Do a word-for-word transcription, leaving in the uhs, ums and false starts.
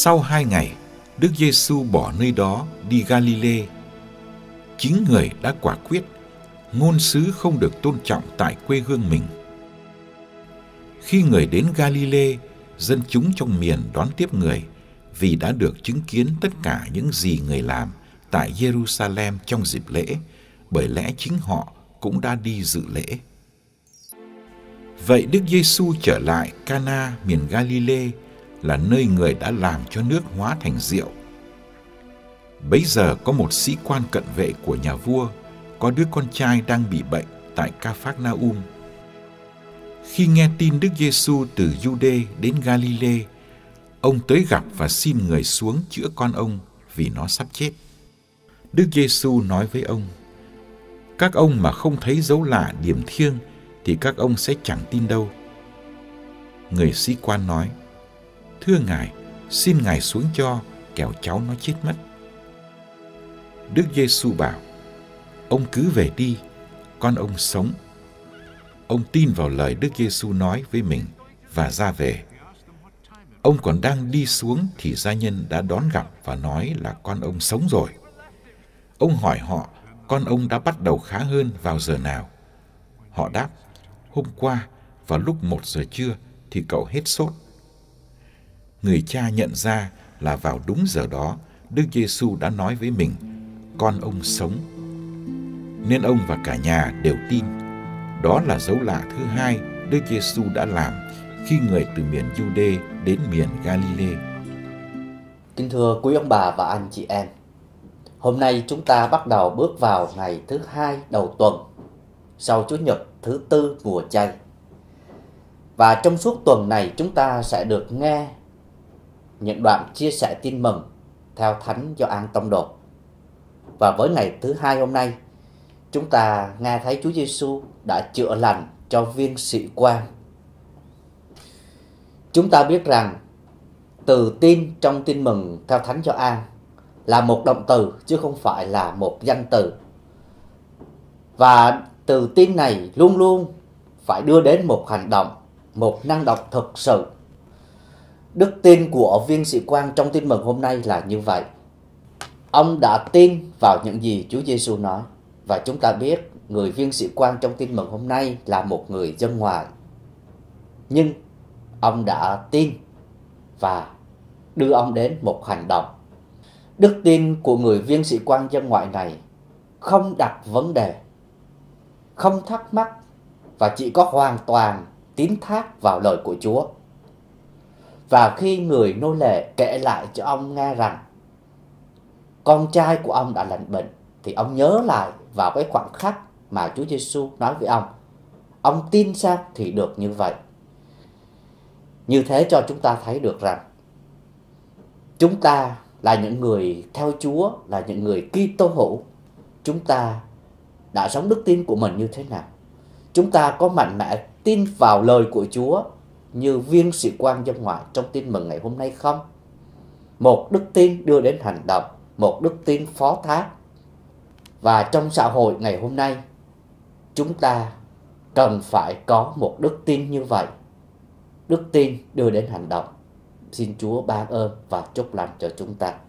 Sau hai ngày, Đức Giêsu bỏ nơi đó đi Galilê. Chính Người đã quả quyết, ngôn sứ không được tôn trọng tại quê hương mình. Khi Người đến Galilê, dân chúng trong miền đón tiếp Người vì đã được chứng kiến tất cả những gì Người làm tại Jerusalem trong dịp lễ, bởi lẽ chính họ cũng đã đi dự lễ. Vậy Đức Giêsu trở lại Cana miền Galilê, là nơi Người đã làm cho nước hóa thành rượu. Bấy giờ có một sĩ quan cận vệ của nhà vua, có đứa con trai đang bị bệnh tại Ca-phác-na-um. Khi nghe tin Đức Giêsu từ Giu-đê đến Galilê, ông tới gặp và xin Người xuống chữa con ông vì nó sắp chết. Đức Giêsu nói với ông: các ông mà không thấy dấu lạ điềm thiêng thì các ông sẽ chẳng tin đâu. Người sĩ quan nói: thưa Ngài, xin Ngài xuống cho, kẻo cháu nó chết mất. Đức Giêsu bảo: ông cứ về đi, con ông sống. Ông tin vào lời Đức Giêsu nói với mình và ra về. Ông còn đang đi xuống thì gia nhân đã đón gặp và nói là con ông sống rồi. Ông hỏi họ con ông đã bắt đầu khá hơn vào giờ nào. Họ đáp: hôm qua vào lúc một giờ trưa thì cậu hết sốt. Người cha nhận ra là vào đúng giờ đó Đức Giêsu đã nói với mình con ông sống, nên ông và cả nhà đều tin. Đó là dấu lạ thứ hai Đức Giêsu đã làm khi Người từ miền Giu-đê đến miền Galilê. Kính thưa quý ông bà và anh chị em, hôm nay chúng ta bắt đầu bước vào ngày thứ hai đầu tuần sau Chủ nhật thứ tư mùa chay. Và trong suốt tuần này chúng ta sẽ được nghe những đoạn chia sẻ tin mừng theo Thánh Gioan Tông Đồ. Và với ngày thứ hai hôm nay, chúng ta nghe thấy Chúa Giêsu đã chữa lành cho viên sĩ quan. Chúng ta biết rằng từ tin trong tin mừng theo Thánh Gioan là một động từ chứ không phải là một danh từ. Và từ tin này luôn luôn phải đưa đến một hành động, một năng động thực sự. Đức tin của viên sĩ quan trong tin mừng hôm nay là như vậy. Ông đã tin vào những gì Chúa Giêsu nói. Và chúng ta biết người viên sĩ quan trong tin mừng hôm nay là một người dân ngoài. Nhưng ông đã tin và đưa ông đến một hành động. Đức tin của người viên sĩ quan dân ngoại này không đặt vấn đề, không thắc mắc và chỉ có hoàn toàn tín thác vào lời của Chúa. Và khi người nô lệ kể lại cho ông nghe rằng con trai của ông đã lành bệnh, thì ông nhớ lại vào cái khoảnh khắc mà Chúa Giêsu nói với ông. Ông tin sao thì được như vậy. Như thế cho chúng ta thấy được rằng chúng ta là những người theo Chúa, là những người Kitô hữu, chúng ta đã sống đức tin của mình như thế nào? Chúng ta có mạnh mẽ tin vào lời của Chúa như viên sĩ quan dân ngoại trong tin mừng ngày hôm nay không? Một đức tin đưa đến hành động, một đức tin phó thác. Và trong xã hội ngày hôm nay, chúng ta cần phải có một đức tin như vậy. Đức tin đưa đến hành động. Xin Chúa ban ơn và chúc lành cho chúng ta.